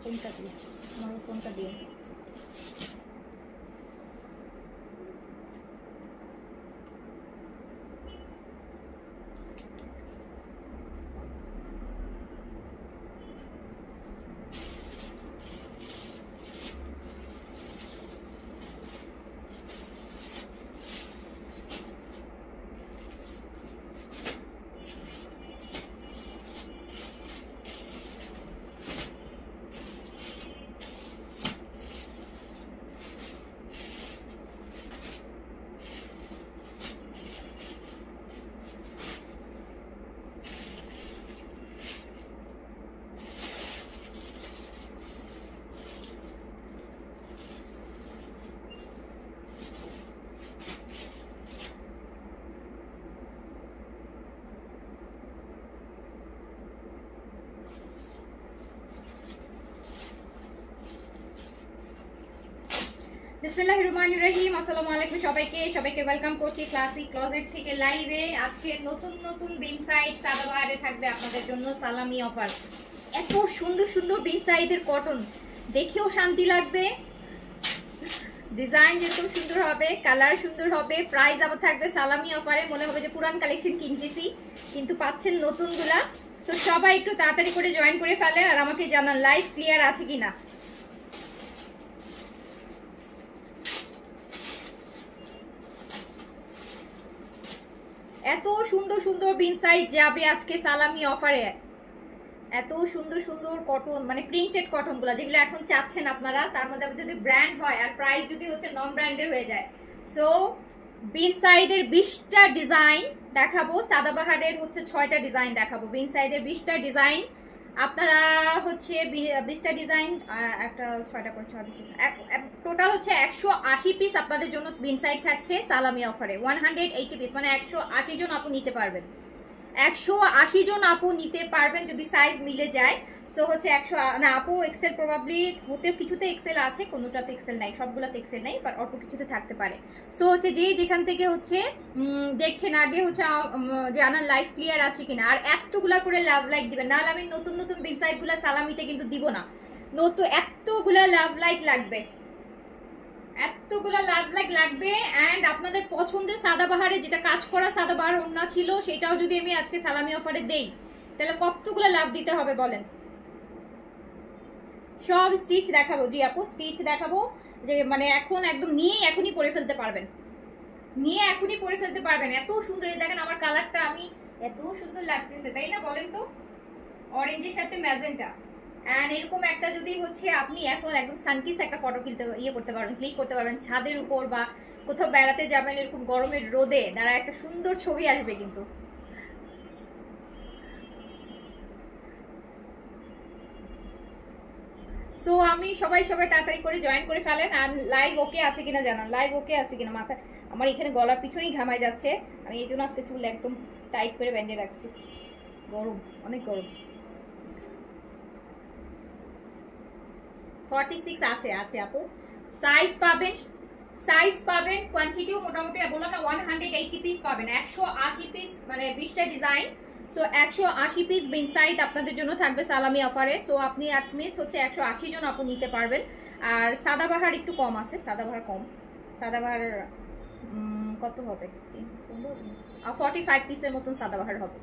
কোনটা দিয়ে, আমার কোনটা দিয়ে বিসমিল্লাহির রহমানির রহিম। আসসালামু আলাইকুম সবাইকে ওয়েলকাম করছি ক্লাসিক ক্লোজেট থেকে লাইভে। আজকে নতুন বিন সাইড সাদাবাহারে থাকবে আপনাদের জন্য সালামি অফার। এত সুন্দর সুন্দর বিন সাইডের কটন, দেখেও শান্তি লাগবে, ডিজাইন যেরকম সুন্দর হবে, কালার সুন্দর হবে, প্রাইস আবার থাকবে সালামি অফারে। মনে হবে যে পুরান কালেকশন কিনতেছি, কিন্তু পাচ্ছেন নতুনগুলা। সো সবাই একটু তাড়াতাড়ি করে জয়েন করে ফেলে আর আমাকে জানান লাইভ ক্লিয়ার আছে কিনা। এত সুন্দর সুন্দর বিন সাইজ যাবে আজকে সালামি অফারে। এত সুন্দর সুন্দর কটন, মানে প্রিন্টেড কটন গুলা যেগুলো এখন চাচ্ছেন আপনারা, তার মধ্যে যদি ব্র্যান্ড হয় আর প্রাইস যদি হচ্ছে নন ব্র্যান্ডের হয়ে যায়। সো বিন সাইডের 20টা ডিজাইন দেখাবো, সাদাবাহারের হচ্ছে 6টা ডিজাইন দেখাবো। বিন সাইডের 20টা ডিজাইন আপনারা হচ্ছে 20টা ডিজাইন, একটা 6টা করে 6 টোটাল হচ্ছে 180 পিস আপনাদের জন্য বিন সাইড থাকছে সালামি অফারে। 180 পিস মানে 180 জন আপু নিতে পারবেন। 180 জন আপু নিতে পারবেন যদি সাইজ মিলে যায়। সো হচ্ছে 100 না আপু এক্সেল প্রবাবলি হতে কিছুতে এক্সেল আছে, কোনোটাতে এক্সেল নাই, সবগুলোতে এক্সেল নাই, বাট অল্প কিছুতে থাকতে পারে। সো হচ্ছে যে যেখান থেকে হচ্ছে দেখছেন আগে হচ্ছে জানার লাইভ ক্লিয়ার আছে কিনা, আর এতগুলা করে লাভ লাইক দিবেন, নাহলে আমি নতুন বিগ সাইটগুলো সালামিতে কিন্তু দিব না। নতুন এতগুলা লাভ লাইক লাগবে, এতগুলা লাভ লাইক লাগবে। এন্ড আপনাদের পছন্দের সাদাবাহারে যেটা কাজ করা সাদাবাহার ওন্না ছিল, সেটাও যদি আমি আজকে সালামি অফারে দেই, তাহলে কতগুলো লাভ দিতে হবে বলেন। সব স্টিচ দেখাবো, জি আপু স্টিচ দেখাবো, যে মানে এখন একদম নিয়ে এখনই পরে ফেলতে পারবেন, নিয়ে এখনই পরে ফেলতে পারবেন। এত সুন্দর, এই দেখেন আমার কালারটা, আমি এত সুন্দর লাগতেছে তাই না বলেন তো, অরেঞ্জের সাথে ম্যাজেন্টা। এন্ড এরকম একটা যদি হচ্ছে আপনি এখন একদম সানকিস একটা ফটো করতে পারবেন, ক্লিক করতে পারবেন ছাদের উপর বা কোথাও বেড়াতে যাবেন এরকম গরমের রোদে, দ্বারা একটা সুন্দর ছবি আসবে কিন্তু। সো আমি সবাই তাড়াতাড়ি করে জয়েন করে ফেলেন। আর লাইভ ওকে আছে কিনা জানান, লাইভ ওকে আছে কিনা। মাথা আমার এখানে গলার পিছনেই ঘামায় যাচ্ছে, আমি এই জন্য আজকে চুল একদম টাইট করে বেঁধে রাখছি, গরম, অনেক গরম। 46 আছে আপু, সাইজ পাবেন কোয়ান্টিটিও মোটামুটি বললাম না 180 পিস পাবেন, 180 পিস মানে 20টা design. So 180 piece Bin Saeed আপনাদের জন্য থাকবে সালামি অফারে। সো আপনি মিস হচ্ছে 180 জন আপু নিতে পারবেন। আর সাদাবাহার একটু কম আছে, সাদাবাহার কম, সাদাবাহার কত হবে 45 পিসের মতন সাদাবাহার হবে।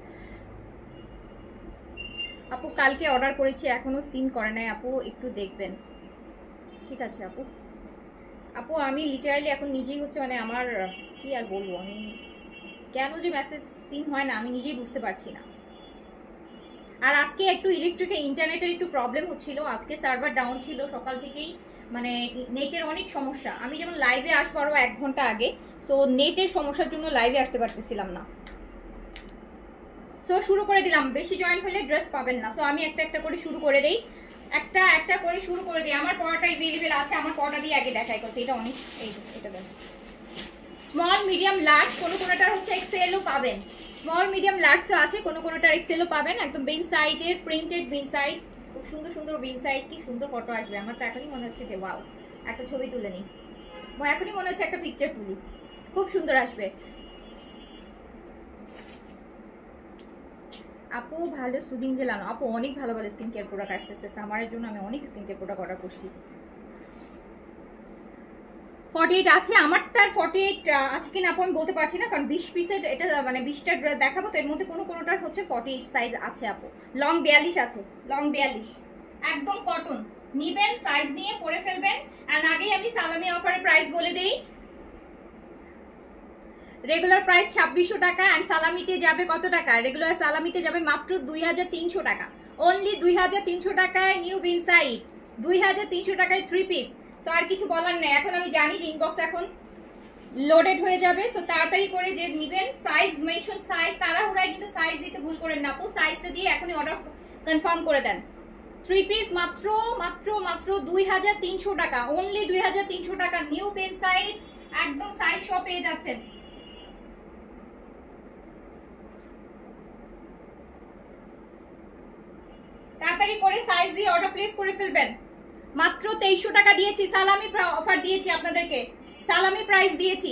আপু কালকে অর্ডার করেছি, এখনো সিন করে নাই আপু, একটু দেখবেন। ঠিক আছে আপু আমি লিটারালি এখন নিজেই হচ্ছে মানে আমার কি আর বলবো, আমি কেন যে মেসেজ সিন হয় না আমি নিজেই বুঝতে পারছি না। আর আজকে একটু ইন্টারনেটের একটু প্রবলেম হচ্ছিল, আজকে সার্ভার ডাউন ছিল সকাল থেকেই, মানে নেটের অনেক সমস্যা। আমি যেমন লাইভে আসবো আরো 1 ঘন্টা আগে, সো নেটের সমস্যার জন্য লাইভে আসতে পারতেছিলাম না। সো শুরু করে দিলাম, বেশি জয়েন হলে ড্রেস পাবেন না। সো আমি একটা করে শুরু করে দেই, একটা করে শুরু করে দিই। আমার পড়াটা এভেলেবেল আছে, আমার পড়াটা দিয়ে আগে দেখাই করতে। এটা অনেক, এই এটা দেন, স্মল মিডিয়াম লার্জ, কোনোটার হচ্ছে এক্সেলও পাবেন। স্মল মিডিয়াম লার্জ তো আছে, কোনোটার এক্সেলও পাবেন। একদম বিন সাইডের প্রিন্টেড বিন সাইড, খুব সুন্দর সুন্দর বিন সাইড, কি সুন্দর ফটো আসবে। আমার তো এখনই মনে হচ্ছে যে ওয়াও, একটা ছবি তুলে নিই, এখনই মনে হচ্ছে একটা পিকচার তুলি, খুব সুন্দর আসবে। আপু ভালো সুদিং জেলানো আপু, অনেক ভালো ভালো স্কিন কেয়ার প্রোডাক্ট আসতেছে সামারের জন্য। আমি অনেক স্কিন কেয়ার প্রোডাক্ট অর্ডার করছি। 48 আছে আমারটার, 48 আছে কিনা আপু আমি বলতে পারছি না, কারণ 20 পিসের এটা মানে 20টা দেখাবো তো, এর মধ্যে কোনোটার হচ্ছে 48 সাইজ আছে আপু। লং 42 আছে, লং 42 একদম কটন। নিবেন, সাইজ নিয়ে পরে ফেলবেন। আর আগেই আমি সালামি অফারের প্রাইস বলে দেই। রেগুলার প্রাইস 2600 টাকা, এন্ড সালামিতে যাবে কত টাকা? রেগুলার সালামিতে যাবে মাত্র 2300 টাকা। অনলি 2300 টাকায় নিউ বিনসাইড, 2300 টাকায় 3 পিস। তো আর কিছু বলার নেই। এখন আমি জানি যে ইনবক্স এখন লোডেড হয়ে যাবে, সো তাড়াতাড়ি করে যে নিবেন। সাইজ মেনশন, সাইজ তাড়াহুড়ায় কিন্তু সাইজ দিতে ভুল করেন না আপু, সাইজটা দিয়ে এখনই অর্ডার কনফার্ম করে দেন। 3 পিস মাত্র মাত্র মাত্র 2300 টাকা, অনলি 2300 টাকা নিউ বিনসাইড, একদম সাইজ সহ পেয়ে যাচ্ছেন। তাড়াতাড়ি করে সাইজ দিয়ে অর্ডার প্লেস করে ফেলবেন। মাত্র 2300 টাকা দিয়েছি, সালামি অফার দিয়েছি আপনাদেরকে, সালামি প্রাইস দিয়েছি।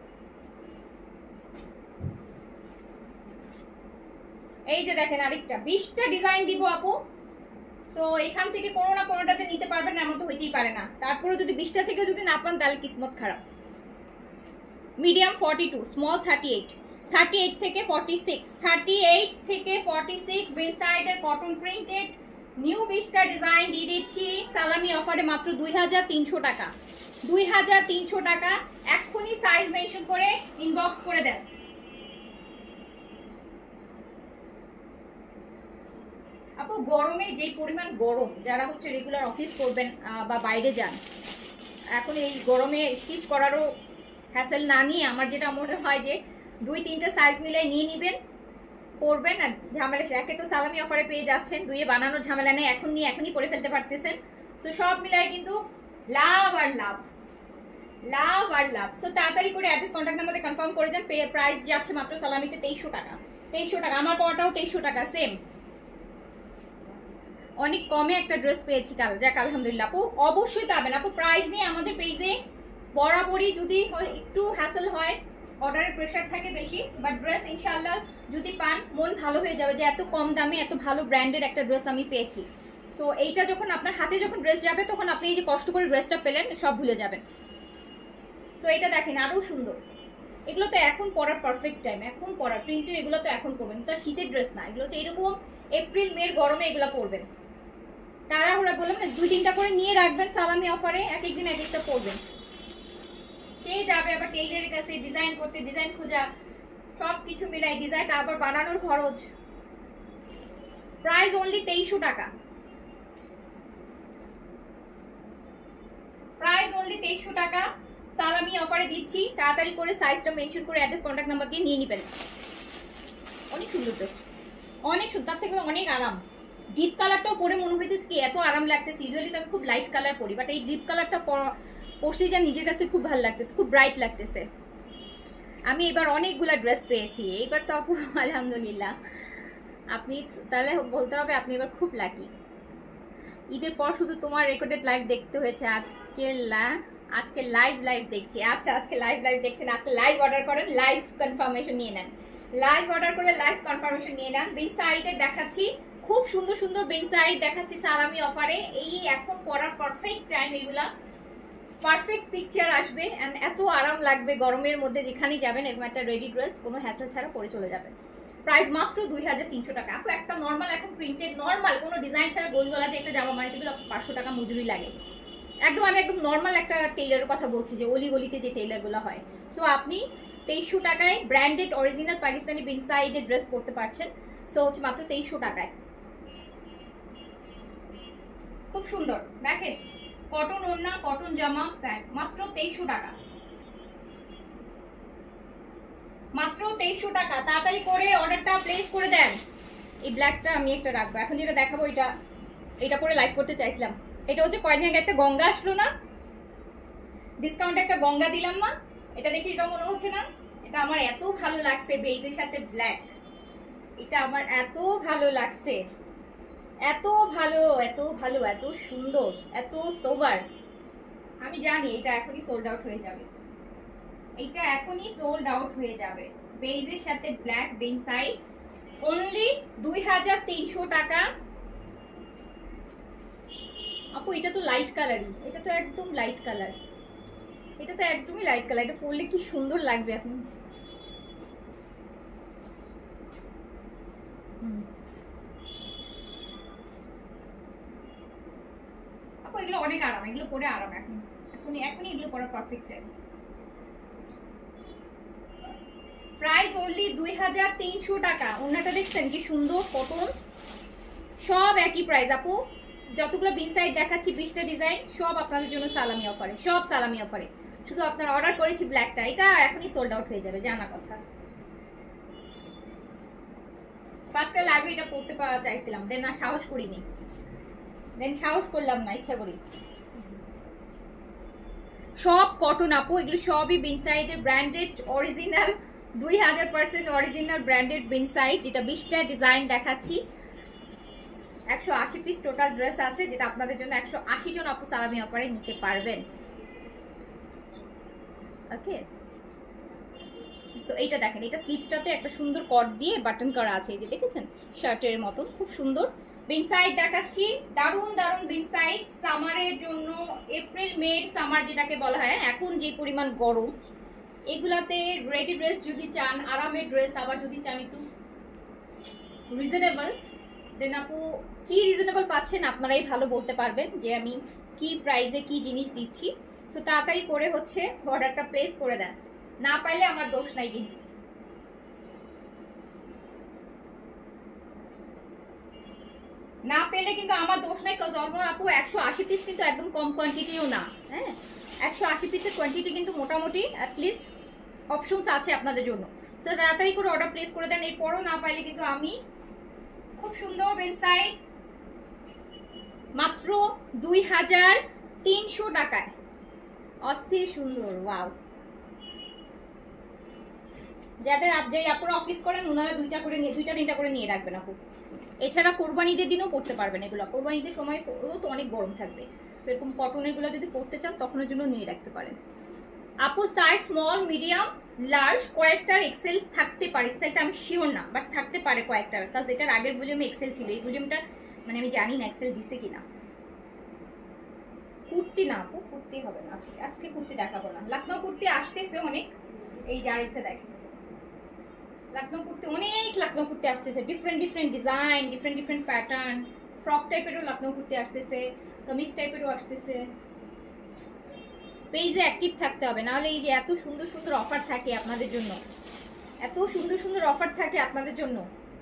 এই যে দেখেন আরেকটা 20টা ডিজাইন দিব আপু। সো এখান থেকে কোনো না কোনোটাতে নিতে পারবেন না, এমন তো হইতেই পারে না। তারপরে যদি 20টা থেকে যদি না পান তাহলে কিসমত খারাপ। মিডিয়াম 42, স্মল 38, 38 থেকে 46, 38 থেকে 46 বিনসাইডের কটন প্রিন্টেড নিউ 20টা ডিজাইন দিয়ে দিচ্ছি সালামি অফারে মাত্র 2300 টাকা। 2300 টাকা, এক্ষুনি সাইজ মেনশন করে ইনবক্স করে দেন। আপু গরমে যে পরিমাণ গরম, যারা হচ্ছে রেগুলার অফিস করবেন বা বাইরে যান, এখন এই গরমে স্টিচ করারও হ্যাসেল না নিয়ে আমার যেটা মনে হয় যে 2-3টা সাইজ মিলে নিয়ে নিবেন, করবেন। আর ঝামেলা, একে তো সালামি অফারে পেয়ে যাচ্ছেন, দুইয়ে বানানোর ঝামেলা নেই, এখন নিয়ে এখনই পরে ফেলতে পারতেছেন। সো সব মিলাই কিন্তু লাভ আর লাভ, লাভ আর লাভ। সো তাড়াতাড়ি করে অ্যাড্রেস কন্ট্যাক্ট নাম্বারে কনফার্ম করে দেন। প্রাইস যাচ্ছে মাত্র সালামিতে 2300 টাকা। 2300 টাকা, আমার পড়াটাও 2300 টাকা সেম। অনেক কমে একটা ড্রেস পেয়েছি কাল, যাক আলহামদুলিল্লাহ। আপু অবশ্যই পাবেন আপু, প্রাইস নিয়ে আমাদের পেজে বরাবরই যদি একটু হ্যাসেল হয়, অর্ডারের প্রেশার থাকে বেশি, বাট ড্রেস ইনশাআল্লাহ যদি পান মন ভালো হয়ে যাবে যে এত কম দামে এত ভালো ব্র্যান্ডের একটা ড্রেস আমি পেয়েছি। তো এইটা যখন আপনার হাতে যখন ড্রেস যাবে তখন আপনি এই যে কষ্ট করে ড্রেসটা পেলেন সব ভুলে যাবেন। তো এটা দেখেন আরও সুন্দর, এগুলো তো এখন পরার পারফেক্ট টাইম, এখন পরার প্রিন্টের এগুলো তো এখন পরবেন, তো শীতের ড্রেস না, এগুলো হচ্ছে এরকম এপ্রিল মের গরমে এগুলো পরবেন। তাড়াহুড়া বললাম না, 2-3টা করে নিয়ে রাখবেন সালামি অফারে, এক একদিন এক একটা পরবেন। কে যাবে আবার টেইলারের কাছে ডিজাইন করতে, ডিজাইন খোঁজা, সব কিছু মিলাই ডিজাইনটা আবার বানানোর খরচ। প্রাইস অনলি 2300 টাকা, প্রাইস অনলি 2300 টাকা সালামি অফারে দিচ্ছি। তাড়াতাড়ি করে সাইজটা মেনশন করে অ্যাড্রেস কন্ট্যাক্ট নাম্বার দিয়ে নিয়ে নেবেন। অনেক সুন্দর ড্রেস, অনেক সুন্দর, তার থেকে অনেক আরাম। ডিপ কালারটাও পরে মনে হইতেছে কি এত আরাম লাগতেছে। ইউজুয়ালি তো আমি খুব লাইট কালার পরি, বাট এই ডিপ কালারটা পরছি যা নিজের কাছে খুব ভালো লাগতেছে, খুব ব্রাইট লাগতেছে। আমি এবার অনেকগুলা ড্রেস পেয়েছি এইবার তো আপু আলহামদুলিল্লাহ। আপনি তাহলে বলতে হবে আপনি এবার খুব লাকি। ঈদের পর শুধু তোমার রেকর্ডেড লাইভ দেখতে হয়েছে, আজকে লাইভ দেখছি। আচ্ছা আজকে লাইভ দেখছেন, আজকে লাইভ অর্ডার করেন, লাইভ কনফার্মেশন নিয়ে নেন, লাইভ অর্ডার করে লাইভ কনফার্মেশন নিয়ে নেন। বিনসাইডের দেখাচ্ছি খুব সুন্দর সুন্দর বিনসাইড দেখাচ্ছি সালামি অফারে। এই এখন পরার পারফেক্ট টাইম, এগুলা পারফেক্ট পিকচার আসবে এন্ড এত আরাম লাগবে গরমের মধ্যে, যেখানেই যাবেন এরকম একটা রেডি ড্রেস কোনো হ্যাসেল ছাড়া পরে চলে যাবে। প্রাইস মাত্র 2300 টাকা। আপু একটা নর্মাল এখন প্রিন্টেড নর্মাল কোনো ডিজাইন ছাড়া গোল গলাতে একটা জামা মানে এগুলো 500 টাকা মজুরি লাগে। একদম আমি একদম নর্মাল একটা টেইলারের কথা বলছি, যে অলি গলিতে যে টেইলারগুলো হয়। সো আপনি 2300 টাকায় ব্র্যান্ডেড অরিজিনাল পাকিস্তানি বিনসাইডের ড্রেস পরতে পারছেন। সো হচ্ছে মাত্র 2300 টাকায়, খুব সুন্দর। দেখেন কটন ওড়না, কটন জামা প্যান্ট, মাত্র 2300 টাকা, মাত্র 2300 টাকা। তাড়াতাড়ি করে অর্ডারটা প্লেস করে দেন। এই ব্ল্যাকটা আমি একটা রাখবো, এখন যেটা দেখাবো এটা পরে লাইভ করতে চাইছিলাম। এটা হচ্ছে কয়েকদিন আগে একটা গঙ্গা আসলো না, ডিসকাউন্টে একটা গঙ্গা দিলাম না, এটা দেখি এটা মনে হচ্ছে না, এটা আমার এত ভালো লাগছে বেজের সাথে ব্ল্যাক, এটা আমার এত ভালো লাগছে, এত ভালো এত ভালো এত সুন্দর এত সোবার। আমি জানি এটা এখনই সোল্ড আউট হয়ে যাবে, এটা এখনই সোল্ড আউট হয়ে যাবে। বেজের সাথে ব্ল্যাক বিনসাইড অনলি 2300 টাকা আপু। এটা তো লাইট কালারই, এটা তো একদম লাইট কালার, এটা তো একদমই লাইট কালার। এটা পরলে কি সুন্দর লাগবে আপনি। আপু এগুলো অনেক আরাম, এগুলো পরে আরাম। এখনই এগুলো পরা পারফেক্ট টাইম। প্রাইস অনলি 2300 টাকা। ওনাটা দেখছেন কি সুন্দর কটন, সব একই প্রাইস আপু। যতগুলো বিন সাইড দেখাচ্ছি 20টা ডিজাইন সব আপনাদের জন্য সালামি অফারে, সব সালামি অফারে। শুধু আপনার অর্ডার করেছি ব্ল্যাকটা, এটা এখনই সোল্ড আউট হয়ে যাবে জানা কথা। ফার্স্টে লাইভে এটা পড়তে চাইছিলাম, দেন না সাহস করিনি, দেন সাহস করলাম না ইচ্ছা করি। সব কটন আপু, এগুলো সবই বিন সাইডের branded original 2000% original branded Bin Saeed. যেটা 20টা ডিজাইন দেখাচ্ছি, 180 পিস টোটাল ড্রেস আছে, যেটা আপনাদের জন্য 180 জন আপু সালামি অফারে নিতে পারবেন। ওকে, সো এইটা দেখেন, এটা স্লিভসটাতে একটা সুন্দর কট দিয়ে বাটন করা আছে, এই যে দেখেছেন শার্টের মতো খুব সুন্দর। বিন সাইড দেখাচ্ছি, দারুন দারুন বিন সাইড সামারের জন্য। এপ্রিল মে সামার যেটাকে বলা হয়, এখন যে পরিমাণ গরম, এগুলাতে রেডি ড্রেস যদি চান, আরামের ড্রেস, আবার যদি চান একটু রিজনেবল, দেন আপু কি রিজনেবল পাচ্ছেন আপনারাই ভালো বলতে পারবেন যে আমি কি প্রাইসে কি জিনিস দিচ্ছি। তো তাড়াতাড়ি করে হচ্ছে অর্ডারটা প্লেস করে দেন, না পাইলে আমার দোষ নাই কিন্তু। না পেলে কিন্তু আমার দোষ নাই, কারণ আপু 180 পিস কিন্তু একদম কম কোয়ান্টিটিও না। হ্যাঁ, 180 পিসের কোয়ান্টিটি কিন্তু মোটামুটি অ্যাটলিস্ট অপশনস আছে আপনাদের জন্য। সো তাড়াতাড়ি করে অর্ডার প্লেস করে দেন, এরপরও না পাইলে কিন্তু আমি খুব সুন্দর বেনসাইড মাত্র 2300 টাকায়, অস্থির সুন্দর। ওয়াও, যাদের আপনারা অফিস করেন ওনারা দুইটা তিনটা করে নিয়ে রাখবেন আপু। এছাড়া কোরবানিদের দিনও পড়তে পারবেন এগুলো, কোরবানিদের সময় তো অনেক গরম থাকবে, তো এরকম কটনের গুলো যদি পড়তে চান তখনের জন্য নিয়ে রাখতে পারেন আপু। সাইজ স্মল, মিডিয়াম, লার্জ, কয়েকটার এক্সেল থাকতে পারে, এক্সেলটা আমি শিওর না, বাট থাকতে পারে কয়েকটার, কারণ এটার আগের ভলিউমে এক্সেল ছিল, এই ভলিউমটা মানে আমি জানি না এক্সেল দিছে কিনা। কুর্তি না আপু, কুর্তি হবে না আজকে কুর্তি দেখাবো না। লখনৌ কুর্তি আসতেছে অনেক, এই যে আরেকটা দেখেন লখনৌ কুর্তি, অনেক লখনৌ কুর্তি আসতেছে, different design, different pattern, frock টাইপেরও লখনৌ কুর্তি আসতেছে, কামিজ টাইপেরও আসতেছে। পেজে অ্যাক্টিভ থাকতে হবে, নাহলে এই যে এত সুন্দর সুন্দর অফার থাকে আপনাদের জন্য, এত সুন্দর সুন্দর অফার থাকে আপনাদের জন্য।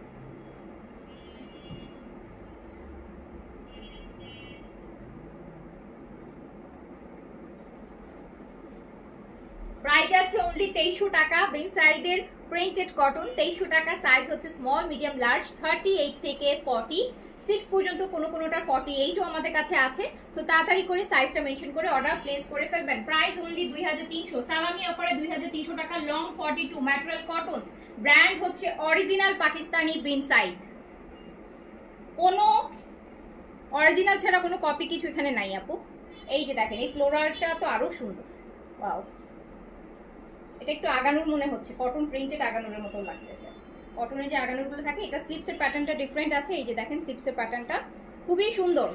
প্রাইস আছে অনলি 2300 টাকা। বিন সাইডের প্রিন্টেড কটন 2300 টাকা। সাইজ হচ্ছে স্মল, মিডিয়াম, লার্জ, 38 থেকে 46 পর্যন্ত, কোনোটার 48ও আমাদের কাছে আছে। তো তাড়াতাড়ি করে সাইজটা মেনশন করে অর্ডার প্লেস করে ফেলবেন। প্রাইস অনলি 2300, সালামি অফারে 2300 টাকা। লং 42, ম্যাটেরিয়াল কটন, ব্র্যান্ড হচ্ছে অরিজিনাল পাকিস্তানি বিন সাইড। কোনো অরিজিনাল ছাড়া কোনো কপি কিছু এখানে নাই আপু। এই যে দেখেন, এই ফ্লোরালটা তো আরো সুন্দর। ওয়াও, এটা একটু আগানোর মনে হচ্ছে, কটন প্রিন্টেড আগানোর মতো লাগতেছে। কটনের যে আগানোরগুলো থাকে, এটা স্লিপসের প্যাটার্নটা ডিফারেন্ট আছে, এই যে দেখেন স্লিপসের প্যাটার্নটা খুবই সুন্দর।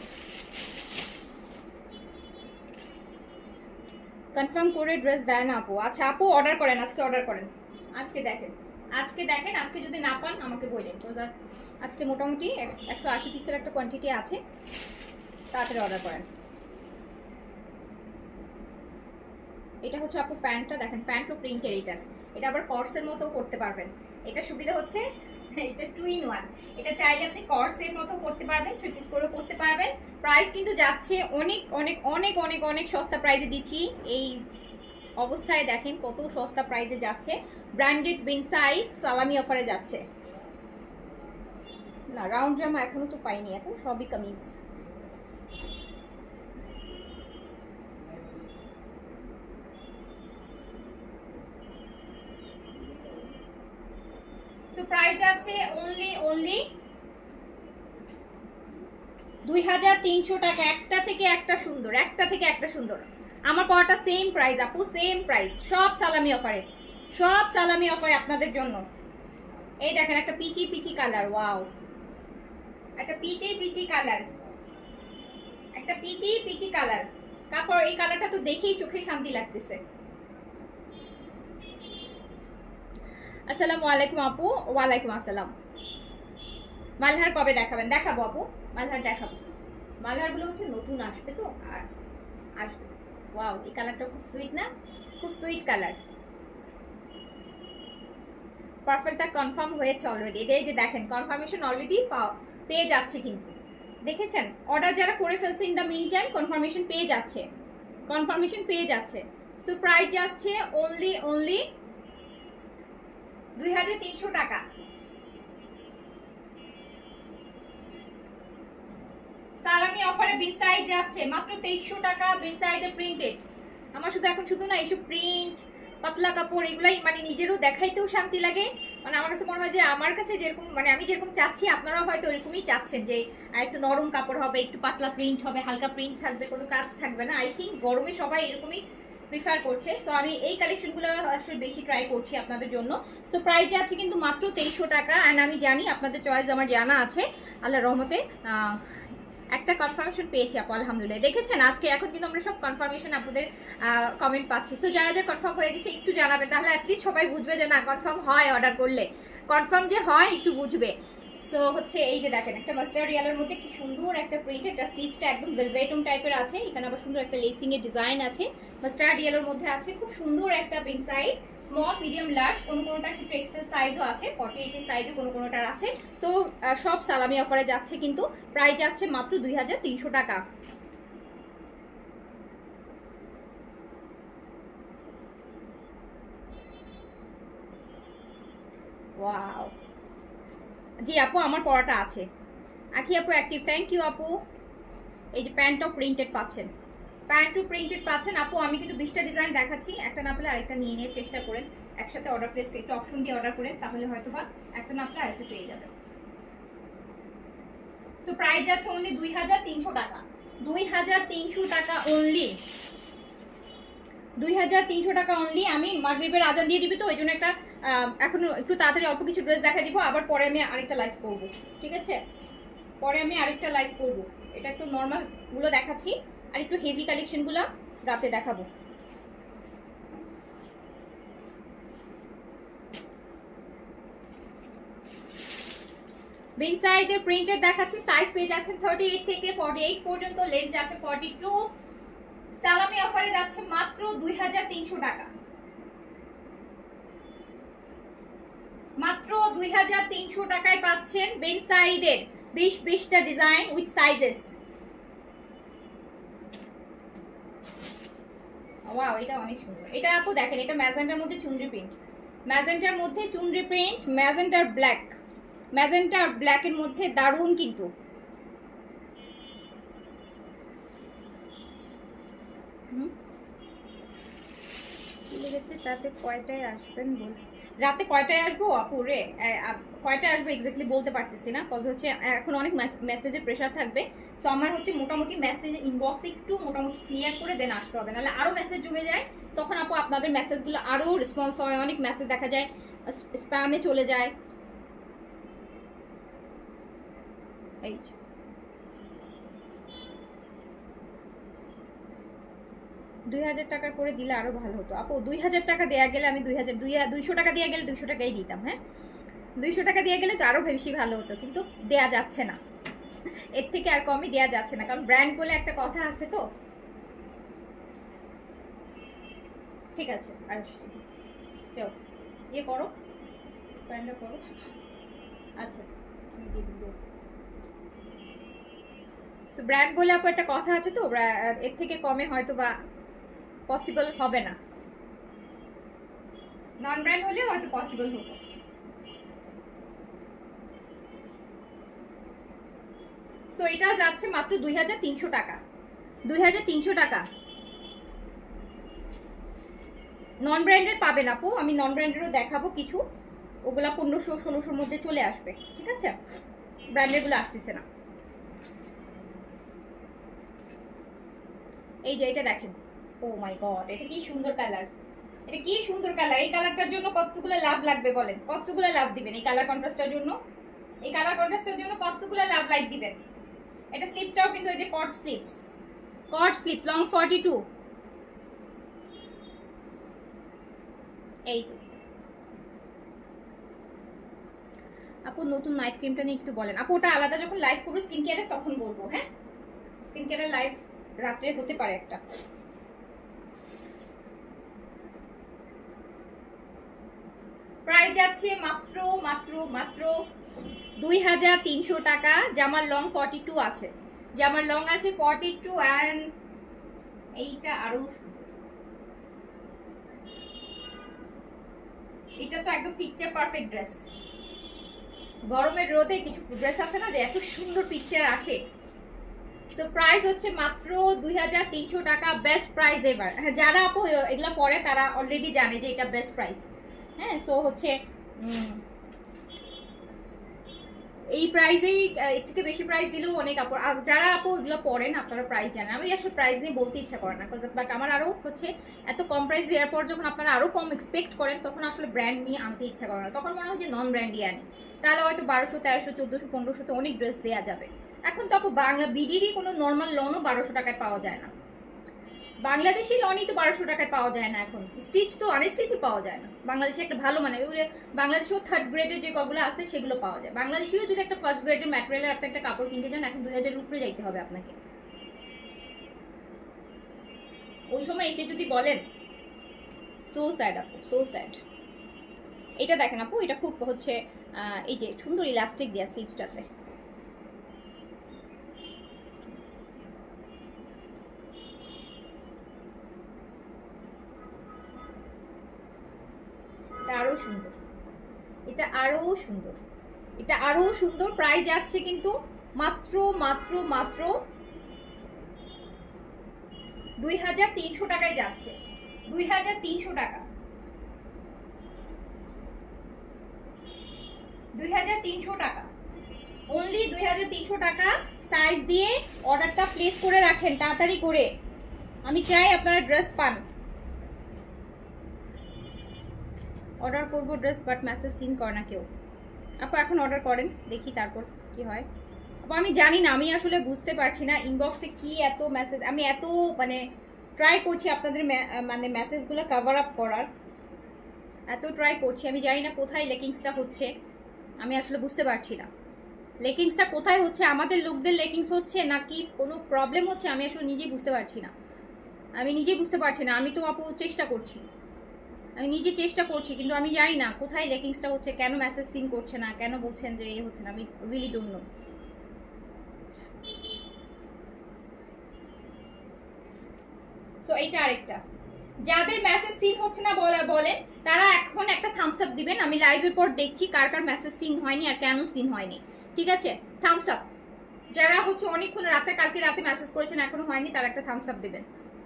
কনফার্ম করে ড্রেস দেয় না আপু? আচ্ছা আপু অর্ডার করেন, আজকে অর্ডার করেন, আজকে দেখেন, আজকে যদি না পান আমাকে বললেন। তো আজকে মোটামুটি 180 পিসের একটা কোয়ান্টিটি আছে, তাড়াতাড়ি অর্ডার করেন। এটা হচ্ছে আপু প্যান্টটা দেখেন, প্যান্টও প্রিন্টের, এটা আবার কর্সের মতো করতে পারবেন। এটা সুবিধা হচ্ছে এটা 2 in 1, এটা চাইলে আপনি কর্সের মতো করতে পারবেন, 3 পিস করেও করতে পারবেন। প্রাইস কিন্তু যাচ্ছে অনেক অনেক অনেক অনেক অনেক সস্তা প্রাইসে দিচ্ছি। এই অবস্থায় দেখেন কত সস্তা প্রাইসে যাচ্ছে, ব্র্যান্ডেড বিন সাইড সালামি অফারে যাচ্ছে। না রাউন্ড জামা এখনো তো পাইনি, এখন সবই কামিজ। প্রাইস আছে অনলি 2300 টাকা। একটা থেকে একটা সুন্দর, একটা থেকে একটা সুন্দর। আমার পড়াটা সেম প্রাইস আপু, সেম প্রাইস, সব সালামি অফারে, সব সালামি অফারে আপনাদের জন্য। এই দেখেন একটা পিচি পিচি কালার, ওয়াও, একটা পিচি পিচি কালার, একটা পিচি পিচি কালার। কাপড় এই কালারটা তো দেখেই চোখে শান্তি লাগতেছে। আসসালামু আলাইকুম আপু। ওয়ালাইকুম আসসালাম। মালহার কবে দেখাবেন? দেখাবো আপু, মালহার দেখাবো। মালহার গুলো হচ্ছে নতুন আসবে তো, আর আসবে। ওয়াও, এই কালারটা খুব সুইট না? খুব সুইট কালার। পারফেক্টটা কনফার্ম হয়েছে অলরেডি। এই যে দেখেন কনফার্মেশন অলরেডি পেয়ে যাচ্ছে কিন্তু, দেখেছেন? অর্ডার যারা করে ফেলছে in the meantime confirmation পেয়ে যাচ্ছে, কনফার্মেশন পেয়ে যাচ্ছে। সো প্রাইস যাচ্ছে অনলি 2300 টাকা। সালামি অফারে বিন সাইজ যাচ্ছে মাত্র 2300 টাকা। বিন সাইজে প্রিন্টেড। আমার শুধু না এইসব প্রিন্ট পাতলা কাপড় এগুলাই মানে নিজেরও দেখাইতেও শান্তি লাগে। মানে আমার কাছে মনে হয় যে আমার কাছে যেরকম মানে আমি যেরকম চাচ্ছি আপনারাও হয়তো ওইরকমই চাচ্ছেন, যে একটু নরম কাপড় হবে, একটু পাতলা প্রিন্ট হবে, হালকা প্রিন্ট থাকবে, কোনো কাজ থাকবে না। আই থিঙ্ক গরমে সবাই এরকমই প্রিফার করছে। তো আমি এই কালেকশনগুলো আসলে বেশি ট্রাই করছি আপনাদের জন্য। সো প্রাইস যাচ্ছে কিন্তু মাত্র 2300 টাকা। অ্যান্ড আমি জানি আপনাদের চয়েস আমার জানা আছে, আল্লাহর রহমতে। একটা কনফার্মেশন পেয়েছি আপু, আলহামদুলিল্লাহ। দেখেছেন আজকে এখন কিন্তু আমরা সব কনফার্মেশন আপনাদের কমেন্ট পাচ্ছি। সো যারা যা কনফার্ম হয়ে গেছে একটু জানাবেন, তাহলে অ্যাটলিস্ট সবাই বুঝবে যে না কনফার্ম হয়, অর্ডার করলে কনফার্ম যে হয় একটু বুঝবে। সো হচ্ছে এই যে দেখেন একটা মাস্টার্ড ইয়েলোর মধ্যে কি সুন্দর একটা প্রিন্ট, একটা স্টিচটা একদম ভেলভেটম টাইপের আছে। এখানে আবার সুন্দর একটা লেসিং এর ডিজাইন আছে, মাস্টার্ড ইয়েলোর মধ্যে আছে। খুব সুন্দর একটা পিন সাইজ, স্মল মিডিয়াম লার্জ, কোনোটার ক্ষেত্রে এক্সেল সাইজও আছে, 48 সাইজও কোনোটার আছে। সো সব সালামি অফারে যাচ্ছে কিন্তু, প্রাইস যাচ্ছে মাত্র 2300 টাকা। ওয়াও, জি আপু আমার পড়াটা আছে। আখি আপু অ্যাক্টিভ, থ্যাংক ইউ আপু। এই যে প্যান্টটাও প্রিন্টেড পাচ্ছেন, প্যান্টও প্রিন্টেড পাচ্ছেন আপু। আমি কিন্তু 20টা ডিজাইন দেখাচ্ছি, একটা না পেলে আরেকটা নিয়ে নিয়ে চেষ্টা করেন। একসাথে অর্ডার প্লেস একটু অপশন দিয়ে অর্ডার করেন, তাহলে হয়তো বা একটা না পেলে আরেকটা পেয়ে যাবেন। সো প্রাইস যাচ্ছে অনলি 2300 টাকা। 2300 টাকা অনলি, 2300 টাকা অনলি। আমি মাগরিবের আজান দিয়ে দিবি তো ওই জন্য একটা এখন একটু তাড়াতাড়ি অল্প কিছু ড্রেস দেখা দিব, আবার পরে আমি আরেকটা লাইভ করব, ঠিক আছে? পরে আমি আরেকটা লাইভ করব। এটা একটু নর্মাল গুলো দেখাচ্ছি, আর একটু হেভি কালেকশন গুলো রাতে দেখাবো। বিন সাইডে প্রিন্টেড দেখাচ্ছি, সাইজ পেয়ে যাচ্ছেন 38 থেকে 48 পর্যন্ত, লেন্থ যাচ্ছে 42। সালামি অফারে যাচ্ছে মাত্র 2300 টাকা, মাত্র 2300 টাকায় পাচ্ছেন বিন সাইডের 20টা ডিজাইন উইথ সাইজেস। ওয়াও, এটা অনেক সুন্দর। এটা আপু দেখেন, এটা ম্যাজেন্টার মধ্যে চুনরি প্রিন্ট, ম্যাজেন্টার মধ্যে চুনরি প্রিন্ট, ম্যাজেন্টার ব্ল্যাক, ম্যাজেন্টার ব্ল্যাকের মধ্যে দারুণ কিন্তু। তাতে কয়টায় আসবেন বল? রাতে কয়টায় আসবো আপু রে? কয়টায় আসবো এক্স্যাক্টলি বলতে পারতেছি না, কজ হচ্ছে এখন অনেক মেসেজের প্রেশার থাকবে। সো আমার হচ্ছে মোটামুটি মেসেজ ইনবক্স একটু মোটামুটি ক্লিয়ার করে দেন আসতে হবে, নাহলে আরো মেসেজ জমে যায়। তখন আপু আপনাদের মেসেজগুলো আরো রেসপন্স হয়, অনেক মেসেজ দেখা যায় স্প্যামে চলে যায়। এই 2000 টাকা করে দিলে আরো ভালো হতো আপু। 2000 টাকা দেয়া গেলে আমি 200 টাকা দিয়ে গেলে 200 টাকাই দিতাম। হ্যাঁ, 200 টাকা দিয়ে গেলে তো আরো বেশি ভালো হতো, কিন্তু দেয়া যাচ্ছে না, এর থেকে আর কমই দেয়া যাচ্ছে না, কারণ ব্র্যান্ড বলে একটা কথা আছে তো। ঠিক আছে, আসছি, কেউ ইয়ে করো, ব্র্যান্ডটা করো। আচ্ছা, আমি দিয়ে দিব। ব্র্যান্ড বলে আপু একটা কথা আছে তো, এর থেকে কমে হয়তো বা পসিবল হবে না, নন ব্র্যান্ড হলে হয়তো পসিবল হতো। সো এটা যাচ্ছে মাত্র 2300 টাকা, 2300 টাকা। নন ব্র্যান্ডের পাবেন আপু, আমি নন ব্র্যান্ডেরও দেখাবো কিছু, ওগুলা 1500-1600 মধ্যে চলে আসবে, ঠিক আছে? ব্র্যান্ডের গুলো আসতেছে না। এই যে এটা দেখেন, ও মাই গড, এটা কি সুন্দর কালার, এটা কি সুন্দর কালার। এই কালারটার জন্য কতগুলো লাভ লাগবে বলেন, কতগুলো লাভ দিবেন এই কালার কন্ট্রাস্টের জন্য? এই কালার কন্ট্রাস্টের জন্য কতগুলো লাভ লাইট দিবেন? এটা স্লিভসটাও কিন্তু এই যে cut sleeves, cut sleeves long 42। এই যে আপু নতুন নাইট ক্রিমটা নিয়ে একটু বলেন। আপু ওটা আলাদা যখন লাইভ করবো স্কিন কেয়ারে তখন বলবো। হ্যাঁ, স্কিন কেয়ারের লাইভ রাত্রে হতে পারে একটা। প্রাইস যাচ্ছে মাত্র মাত্র মাত্র 2300 টাকা। জামার লং 42 আছে, জামার লং আছে 42 অ্যান্ড এইটা আরো এটা তো একদম পিকচার পারফেক্ট ড্রেস। গরমের রোদে কিছু ড্রেস আছে না যে এত সুন্দর পিকচার আসে। সো প্রাইস হচ্ছে মাত্র 2300 টাকা, বেস্ট প্রাইস এবার। হ্যাঁ, যারা আপু এগুলা পরে তারা অলরেডি জানে যে এটা বেস্ট প্রাইস। হ্যাঁ, সো হচ্ছে এই প্রাইসেই, এর থেকে বেশি প্রাইস দিলেও অনেক আপু, আর যারা আপু এগুলো পড়েন আপনারা প্রাইস জানেন। আমি আসলে প্রাইস নিয়ে বলতে ইচ্ছা করে না, বাট আমার আরও হচ্ছে এত কম প্রাইস দেওয়ার পর যখন আপনারা আরও কম এক্সপেক্ট করেন তখন আসলে ব্র্যান্ড নিয়ে আনতে ইচ্ছা করে না। তখন মনে হয় যে নন ব্র্যান্ডই আনি, তাহলে হয়তো 1200, 1300, 1400, 1500 অনেক ড্রেস দেওয়া যাবে। এখন তো আপু বাংলা বিডিরই কোনো নর্মাল লনও 1200 টাকায় পাওয়া যায় না। বাংলাদেশি লনই তো 1200 টাকায় পাওয়া যায় না এখন, স্টিচ তো আনস্টিচই পাওয়া যায় না। বাংলাদেশে একটা ভালো মানে বাংলাদেশেও থার্ড গ্রেডের যে কগুলো আছে সেগুলো পাওয়া যায়। বাংলাদেশেও যদি একটা ফার্স্ট গ্রেডের ম্যাটেরিয়ালের আপনি একটা কাপড় কিনতে চান এখন 2000 উপরে যাইতে হবে আপনাকে। ওই সময় এসে যদি বলেন সো স্যাড আপু, সো স্যাড। এটা দেখেন আপু, এটা খুব হচ্ছে এই যে সুন্দর ইলাস্টিক দেয়া স্লিভসটাতে। আরো সুন্দর, এটা আরো সুন্দর, এটা আরো সুন্দর। প্রাইস যাচ্ছে কিন্তু মাত্র মাত্র মাত্র 2300 টাকায় যাচ্ছে। 2300 টাকা, 2300 টাকা, অনলি 2300 টাকা। সাইজ দিয়ে অর্ডারটা প্লেস করে রাখেন তাড়াতাড়ি করে, আমি চাই আপনারা ড্রেস পান। অর্ডার করবো ড্রেস, বাট মেসেজ সিন করে না কেউ। আপু এখন অর্ডার করেন দেখি তারপর কি হয়। আপু আমি জানি না, আমি আসলে বুঝতে পারছি না ইনবক্সে কি এত মেসেজ। আমি এত মানে ট্রাই করছি আপনাদের মানে মেসেজগুলো কভার আপ করার, এত ট্রাই করছি। আমি জানি না কোথায় লেকিংসটা হচ্ছে, আমি আসলে বুঝতে পারছি না লেকিংসটা কোথায় হচ্ছে। আমাদের লোকদের লেকিংস হচ্ছে নাকি কোনো প্রবলেম হচ্ছে, আমি আসলে নিজেই বুঝতে পারছি না। আমি নিজেই বুঝতে পারছি না। আমি তো আপু চেষ্টা করছি, আমি নিজে চেষ্টা করছি, কিন্তু আমি জানি না কোথায় লেকিংসটা হচ্ছে, কেন মেসেজ সিন করছে না, কেন বলছেন যে এই হচ্ছে না। আমি রিয়েলি ডোন্ট নো। সো এইটা আরেকটা, যাদের মেসেজ সিন হচ্ছে না বলেন তারা এখন একটা থামস আপ দিবেন। আমি লাইভের পর দেখছি কার কার মেসেজ সিন হয়নি আর কেন সিন হয়নি। ঠিক আছে, থামস আপ। যারা হচ্ছে অনেকক্ষণ রাতে, কালকে রাতে মেসেজ করেছেন এখনো হয়নি, তারা একটা থামস আপ দিবেন।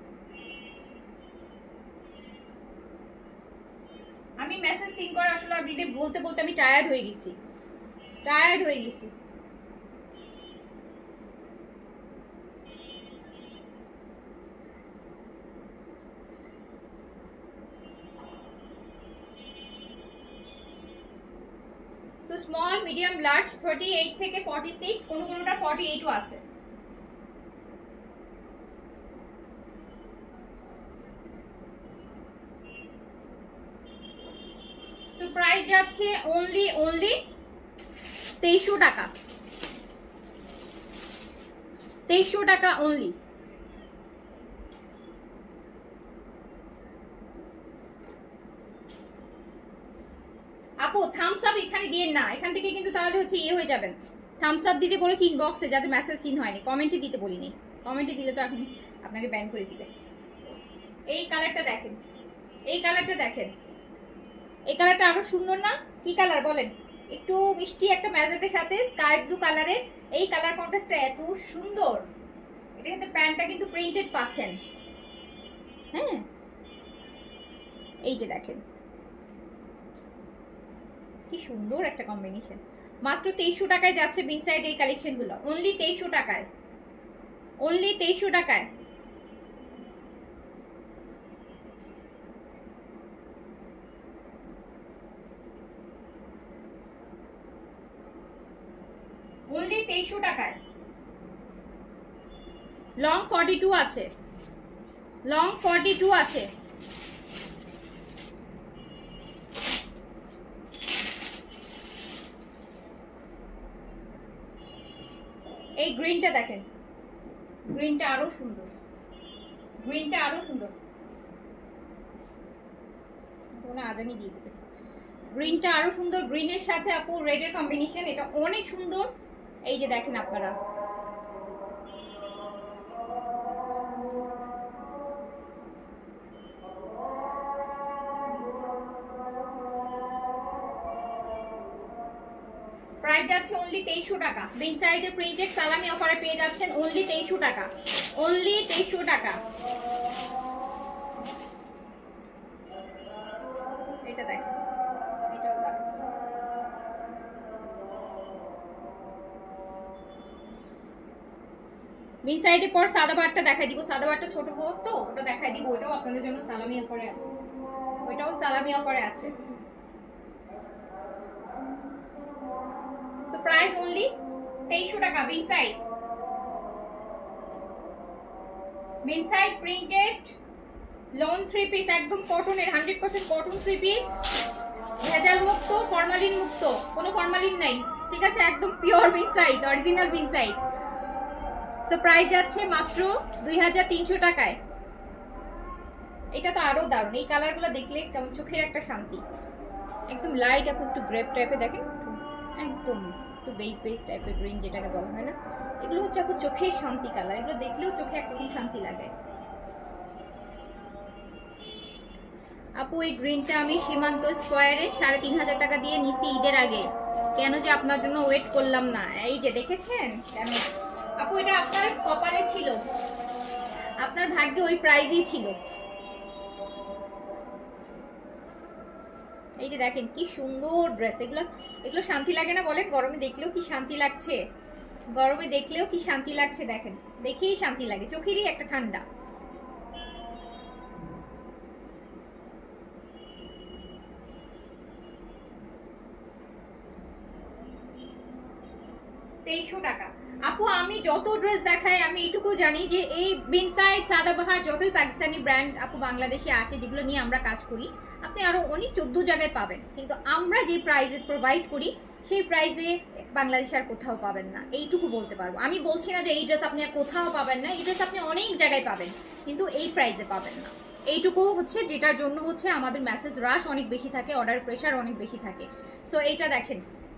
আমি মেসেজ সিন করা আসলে অলরেডি বলতে বলতে আমি টায়ার্ড হয়ে গেছি, টায়ার্ড হয়ে গেছি। সো স্মল, মিডিয়াম, লার্জ 38 থেকে 46, কোনোটা 48ও আছে। সো প্রাইস যাচ্ছে অনলি 2300 টাকা, 2300 টাকা অনলি। আপু থামস আপ এখানে দিয়ে না, এখান থেকে কিন্তু তাহলে হচ্ছে ইয়ে হয়ে যাবেন। থামস আপ দিতে বলেছি ইনবক্সে, যাতে মেসেজ সিন হয়নি। কমেন্টে দিতে বলিনি, কমেন্টে দিলে তো আপনি আপনাকে ব্যান করে দিবে। এই কালারটা দেখেন, এই কালারটা দেখেন, এই কালারটা আরো সুন্দর না? কি কালার বলেন? একটু মিষ্টি একটা ম্যাজেন্টের সাথে স্কাই ব্লু কালারের এই কালার কন্ট্রাস্টটা এত সুন্দর। এটা কিন্তু প্যান্টটা কিন্তু প্রিন্টেড পাচ্ছেন। হ্যাঁ, এই যে দেখেন কি সুন্দর একটা কম্বিনেশন। মাত্র 2300 টাকায় যাচ্ছে বিনসাইড এই কালেকশনগুলো, অনলি 2300 টাকায়, অনলি 2300 টাকায়। অনলি 2300 টাকায়। লং 42 আছে, লং 42 আছে। এই গ্রিনটা দেখেন, গ্রিনটা আরো সুন্দর, গ্রিনটা আরো সুন্দর, তোমরা আজানি দিয়ে দেবে। গ্রিনটা আরো সুন্দর, গ্রিনের সাথে আপু রেডের কম্বিনেশন, এটা অনেক সুন্দর। এই যে দেখেন আপনারা, প্রাইস যাচ্ছে অনলি 2300 টাকা। বিন সাইডে প্রিন্টেড সালামি অফারে পেয়ে যাচ্ছেন অনলি 2300 টাকা, অনলি 2300 টাকা। এটা দেখেন, এটাও দারুণ। বিন সাইডে পর সাদা বারটা দেখাই দিব, সাদা বারটা ছোট হোক তো ওটা দেখাই দিব, ওটাও আপনাদের জন্য সালামি অফারে আছে, ওইটাও সালামি অফারে আছে। সো প্রাইস অনলি 2300 টাকা। Bin Saeed, Bin Saeed printed long 3 piece, একদম কটনের, 100% কটন 3 পিস, ভেজাল মুক্ত, ফরমালিন মুক্ত, কোনো ফরমালিন নাই, ঠিক আছে, একদম pure Bin Saeed, original Bin Saeed. So price যাচ্ছে মাত্র 2300 টাকায়। এটা তো আরো দারুণ, এই কালারগুলো দেখলে কেমন চোখের একটা শান্তি, একদম লাইট আপু একটু গ্রেপ টাইপের দেখেন, একদম একটু বেস বেস টাইপের গ্রিন যেটাকে বলা হয় না, এগুলো হচ্ছে আপু চোখের শান্তি কালার, এগুলো দেখলেও চোখে একরকম শান্তি লাগে। আপু এই গ্রিনটা আমি সীমান্ত স্কোয়ারে 3500 টাকা দিয়ে নিছি ঈদের আগে, কেন যে আপনার জন্য ওয়েট করলাম না। এই যে দেখেছেন কেন আপু, এটা আপনার কপালে ছিল, আপনার ভাগ্যে ওই প্রাইজই ছিল। এই যে দেখেন কি সুন্দর ড্রেস, এগুলো এগুলো শান্তি লাগে না বলেন? গরমে দেখলেও কি শান্তি লাগছে, গরমে দেখলেও কি শান্তি লাগছে, দেখেন দেখেই শান্তি লাগে, চোখেরই একটা ঠান্ডা। টাকা আপু, আমি যত ড্রেস দেখাই আমি এইটুকু জানি যে এই বিন সাইড, সাদাবাহার, যতই পাকিস্তানি ব্র্যান্ড আপু বাংলাদেশে আসে যেগুলো নিয়ে আমরা কাজ করি, আপনি আরো অনেক 14 জায়গায় পাবেন, কিন্তু আমরা যে প্রাইসে প্রোভাইড করি সেই প্রাইসে বাংলাদেশে আর কোথাও পাবেন না, এইটুকু বলতে পারবো। আমি বলছি না যে এই ড্রেস আপনি আর কোথাও পাবেন না, এই ড্রেস আপনি অনেক জায়গায় পাবেন, কিন্তু এই প্রাইসে পাবেন না। এইটুকু হচ্ছে যেটার জন্য হচ্ছে আমাদের মেসেজ রাশ অনেক বেশি থাকে, অর্ডার প্রেশার অনেক বেশি থাকে। সো এইটা দেখেন,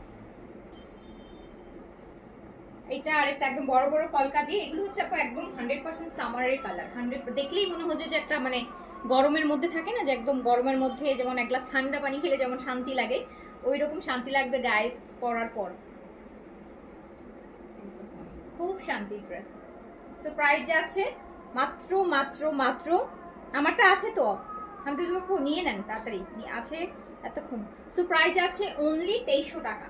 এটা আরেকটা একদম বড় বড় কলকা দিয়ে, এগুলো হচ্ছে আপু একদম 100% সামারের কালার, 100 দেখলেই মনে হচ্ছে যে একটা মানে গরমের মধ্যে থাকে না, যে একদম গরমের মধ্যে যেমন এক গ্লাস ঠান্ডা পানি খেলে যেমন শান্তি লাগে, ওই রকম শান্তি লাগবে গায়ে পরার পর, খুব শান্তি ড্রেস। সো প্রাইস যাচ্ছে মাত্র মাত্র মাত্র, আমারটা আছে তো, আমি তো আপু নিয়ে নেন তাড়াতাড়ি, আছে এতক্ষণ। সো প্রাইস যাচ্ছে অনলি 2300 টাকা,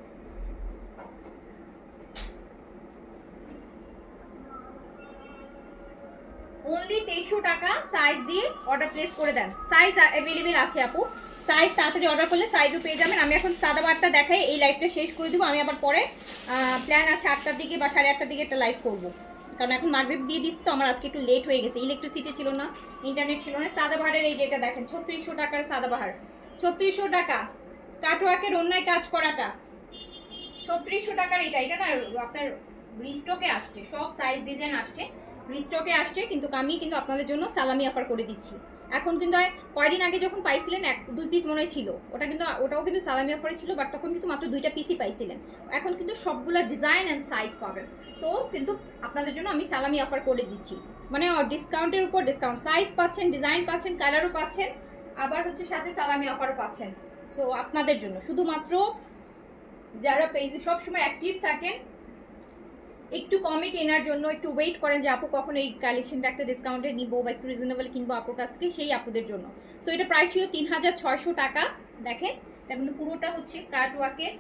অনলি 2300 টাকা। সাইজ দিয়ে অর্ডার প্লেস করে দেন, সাইজ অ্যাভেলেবেল আছে আপু, সাইজ তাড়াতাড়ি অর্ডার করলে সাইজও পেয়ে যাবেন। আমি এখন সাদা বারটা দেখাই, এই লাইভটা শেষ করে দিব, আমি আবার পরে প্ল্যান আছে 8টার দিকে বা 8:30টার দিকে একটা লাইভ করবো, কারণ এখন মাগরিব দিয়ে দিচ্ছি তো আমার আজকে একটু লেট হয়ে গেছে, ইলেকট্রিসিটি ছিল না, ইন্টারনেট ছিল না। সাদাবাহারের এই যেটা দেখেন 3600 টাকার সাদাবাহার, 3600 টাকা, কাটওয়ার্কের অন্যায় কাজ করাটা 3600 টাকার। এটা এটা না আপনার রিস্টকে আসছে, সব সাইজ ডিজাইন আসছে, রিস্টকে আসছে, কিন্তু আমি কিন্তু আপনাদের জন্য সালামি অফার করে দিচ্ছি এখন। কিন্তু কয়দিন আগে যখন পাইছিলেন 2 পিস মনে ছিল, ওটাও কিন্তু সালামি অফারে ছিল, বাট তখন কিন্তু মাত্র 2টা পিসই পাইছিলেন, এখন কিন্তু সবগুলা ডিজাইন অ্যান্ড সাইজ পাবেন। সো কিন্তু আপনাদের জন্য আমি সালামি অফার করে দিচ্ছি, মানে ডিসকাউন্টের উপর ডিসকাউন্ট, সাইজ পাচ্ছেন, ডিজাইন পাচ্ছেন, কালারও পাচ্ছেন, আবার হচ্ছে সাথে সালামি অফারও পাচ্ছেন। সো আপনাদের জন্য শুধুমাত্র যারা পেজে সবসময় অ্যাক্টিভ থাকেন, একটু কমে কেনার জন্য একটু ওয়েট করেন যে আপু কখন এই কালেকশনটা একটা ডিসকাউন্টে নিবো বা একটু রিজনেবল কিনবো আপুর কাছ থেকে, সেই আপুদের জন্য। সো এটা প্রাইস ছিল 3600 টাকা, দেখেন এটা কিন্তু পুরোটা হচ্ছে কাটওয়ার্কের,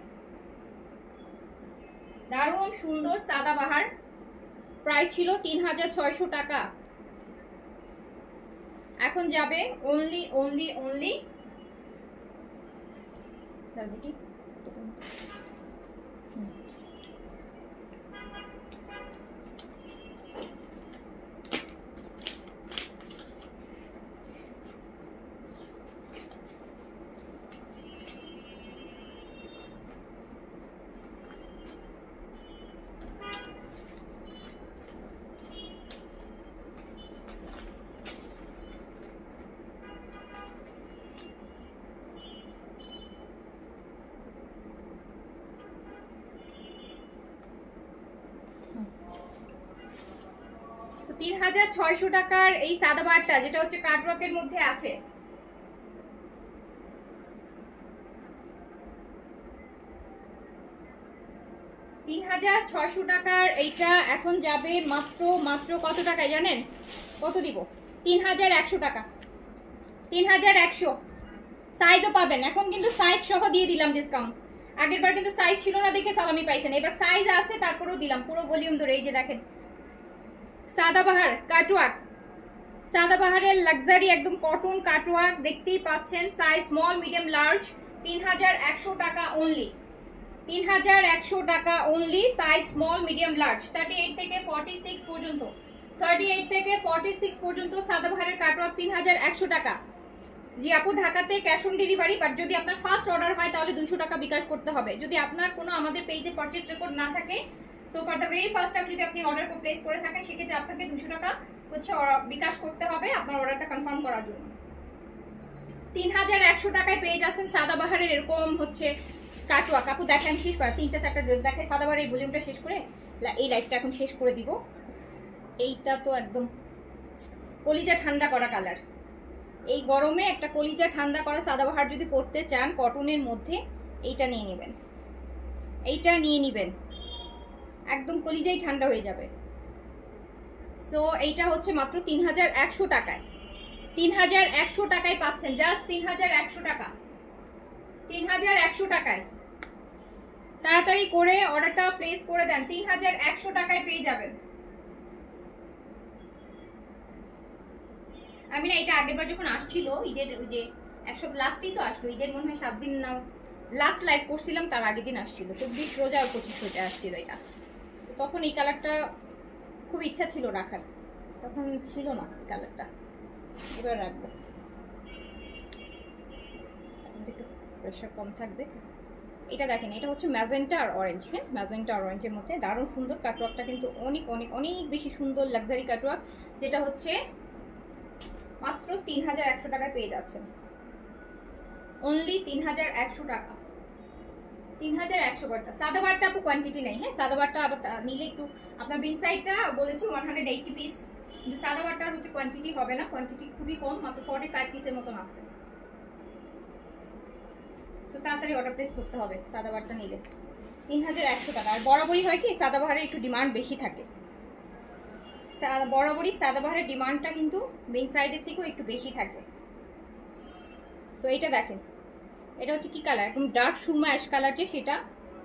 দারুণ সুন্দর সাদাবাহার, প্রাইস ছিল 3600 টাকা, এখন যাবে অনলি অনলি অনলি 3600 টাকার এই সাদাবাহারটা, যেটা হচ্ছে কাটওয়ার্কের মধ্যে আছে। $3600 টাকার এইটা এখন যাবে মাত্র কত টাকায় জানেন? কত দিব? 3100 টাকা। 3100। সাইজও পাবেন এখন, কিন্তু সাইজ সহ দিয়ে দিলাম ডিসকাউন্ট। আগেরবার কিন্তু সাইজ ছিল না দেখে সালামি পাইছেন, এবার সাইজ আছে তারপরেও দিলাম পুরো ভলিউম ধরে। এই যে দেখেন সাদাবাহার কাটওয়ার্ক, সাদাবাহারের লাক্সারি একদম কটন কাটওয়ার্ক দেখতেই পাচ্ছেন। Size small medium large. 3100 টাকা অনলি। 3100 টাকা only. Size small medium large 38 থেকে 46 পর্যন্ত। 38 থেকে 46 পর্যন্ত সাদাবাহারের কাটওয়ার্ক 3100 টাকা। জি আপু, ঢাকাতে ক্যাশ অন ডেলিভারি, বাট যদি আপনার ফার্স্ট অর্ডার হয় তাহলে 200 টাকা বিকাশ করতে হবে। যদি আপনার কোনো আমাদের পেজে পারচেজ রেকর্ড না থাকে, so for the very first time যদি আপনি অর্ডার প্লেস করে থাকেন, সেক্ষেত্রে আপনাকে 200 টাকা হচ্ছে বিকাশ করতে হবে আপনার অর্ডারটা কনফার্ম করার জন্য। 3100 টাকায় পেয়ে যাচ্ছেন সাদাবাহারের এরকম হচ্ছে কাটওয়ার্ক। আপু দেখেন শেষ করা 3-4টা ড্রেস দেখায় সাদাবাহারের এই ভলিউমটা শেষ করে এই লাইটটা এখন শেষ করে দিব। এইটা তো একদম কলিজা ঠান্ডা করা কালার। এই গরমে একটা কলিজা ঠান্ডা করা সাদাবাহার যদি পরতে চান কটনের মধ্যে, এইটা নিয়ে নেবেন। এইটা নিয়ে নেবেন, একদম কলিজাই ঠান্ডা হয়ে যাবে। সো এইটা হচ্ছে মাত্র 3100 টাকায়। 3100 টাকায় পাচ্ছেন, জাস্ট 3100 টাকা। 3100 টাকায় তাড়াতাড়ি করে অর্ডারটা প্লেস করে দেন। 3100 টাকায় পেয়ে যাবেন। আমি না এটা আগেরবার যখন আসছিল ঈদের ওই যে 100 লাস্টেই তো আসলো, ঈদের মনে হয় 7 দিন না লাস্ট লাইভ করছিলাম, তার আগের দিন আসছিল 24 রোজা আর 25 রোজা আসছিল এটা। তখন এই কালারটা খুব ইচ্ছা ছিল রাখার, তখন ছিল না এই কালারটা, এবার রাখবো। একটু প্রেশার কম থাকবে। এটা দেখেন, এটা হচ্ছে ম্যাজেন্টা আর অরেঞ্জ। হ্যাঁ, ম্যাজেন্টা আর অরেঞ্জের মধ্যে দারুণ সুন্দর কাটওয়ার্কটা, কিন্তু অনেক অনেক অনেক বেশি সুন্দর লাক্সারি কাটওয়ার্ক, যেটা হচ্ছে মাত্র 3100 টাকায় পেয়ে যাচ্ছেন। অনলি 3100 টাকা। 3100 টাকা। সাদাবারটা আপু কোয়ান্টিটি নেই। হ্যাঁ, সাদাবারটা আবার নিলে একটু আপনার বিন সাইডটা বলেছি 180 পিস, কিন্তু সাদাবারটার হচ্ছে কোয়ান্টিটি হবে না, কোয়ান্টিটি খুবই কম, মাত্র 45 পিসের মতন আছে। তো তাড়াতাড়ি অর্ডার প্লেস করতে হবে সাদাবারটা নিলে। 3100 টাকা। আর বরাবরই হয় কি সাদাবাহারের একটু ডিমান্ড বেশি থাকে, বরাবরই সাদাবাহারের ডিমান্ডটা কিন্তু মেইন সাইডের থেকেও একটু বেশি থাকে। তো এইটা দেখেন, এটা হচ্ছে কি কালার, একদম ডার্ক সুরমা অ্যাশ কালার, যে সেটা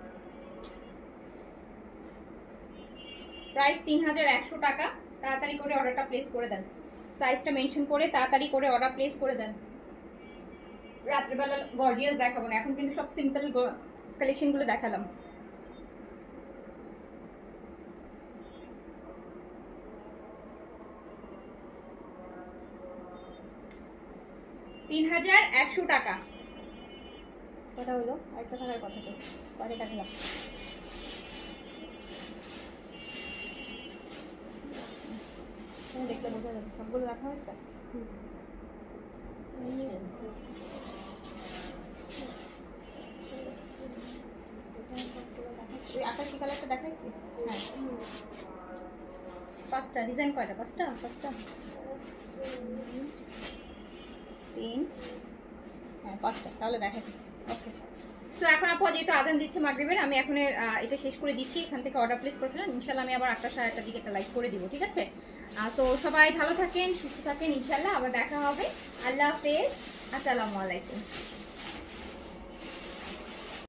প্রাইস 3100 টাকা। তাড়াতাড়ি করে অর্ডারটা প্লেস করে দেন, সাইজটা মেনশন করে তাড়াতাড়ি করে অর্ডার প্লেস করে দেন। রাত্রেবেলা গর্জিয়াস দেখাবো না, এখন কিন্তু সব সিম্পল কালেকশনগুলো দেখালাম। $3100 টাকা। কথা হলো আরেকটা থাকার কথা, তো পরে দেখালাম। দেখলে বোঝা যাবে, সবগুলো দেখা হয়েছে। ওই আকাশি কালারটা দেখাইছি। হ্যাঁ, 5টা ডিজাইন। কয়টা? 5টা। 3, হ্যাঁ 5টা, তাহলে দেখাচ্ছি। ওকে, সো এখন আপু যেহেতু আজান দিচ্ছে মাগরিবের, আমি এখন এটা শেষ করে দিচ্ছি। এখান থেকে অর্ডার প্লেস করে ফেলেন, ইনশাল্লাহ আমি আবার 8টা 8:30 দিকে একটা লাইভ করে দিব, ঠিক আছে? সো সবাই ভালো থাকেন, সুস্থ থাকেন, ইনশাল্লাহ আবার দেখা হবে। আল্লাহ হাফেজ, আসসালামু আলাইকুম।